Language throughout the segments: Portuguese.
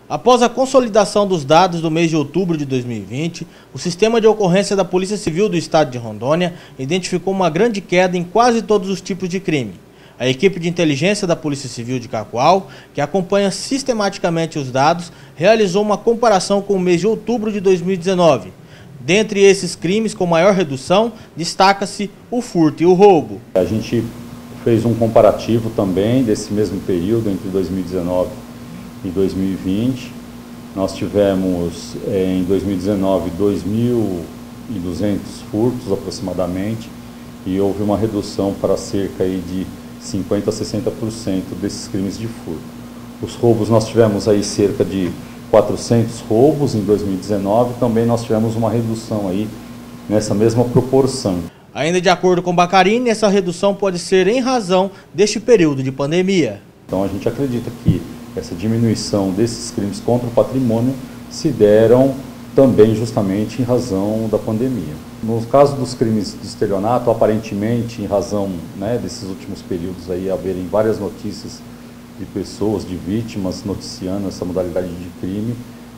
Após a consolidação dos dados do mês de outubro de 2020, o sistema de ocorrência da Polícia Civil do Estado de Rondônia identificou uma grande queda em quase todos os tipos de crime. A equipe de inteligência da Polícia Civil de Cacoal, que acompanha sistematicamente os dados, realizou uma comparação com o mês de outubro de 2019. Dentre esses crimes com maior redução, destaca-se o furto e o roubo. A gente fez um comparativo também desse mesmo período entre 2019 e 2020. Nós tivemos em 2019 2.200 furtos aproximadamente e houve uma redução para cerca aí de 50% a 60% desses crimes de furto. Os roubos nós tivemos aí cerca de 400 roubos em 2019, também nós tivemos uma redução aí nessa mesma proporção. Ainda de acordo com Bacarini, essa redução pode ser em razão deste período de pandemia. Então a gente acredita que essa diminuição desses crimes contra o patrimônio se deram também justamente em razão da pandemia. No caso dos crimes de estelionato, aparentemente, em razão desses últimos períodos aí haverem várias notícias de pessoas, de vítimas noticiando essa modalidade de crime,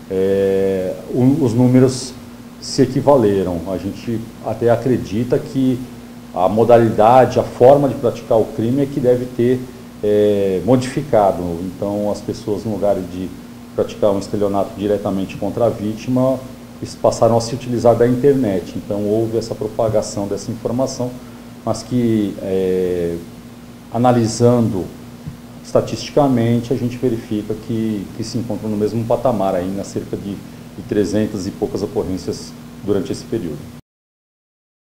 os números se equivaleram. A gente até acredita que a modalidade, a forma de praticar o crime é que deve ter modificado. Então, as pessoas, no lugar de praticar um estelionato diretamente contra a vítima, eles passaram a se utilizar da internet. Então, houve essa propagação dessa informação, mas que, analisando estatisticamente, a gente verifica que se encontram no mesmo patamar, aí, cerca de 300 e poucas ocorrências durante esse período.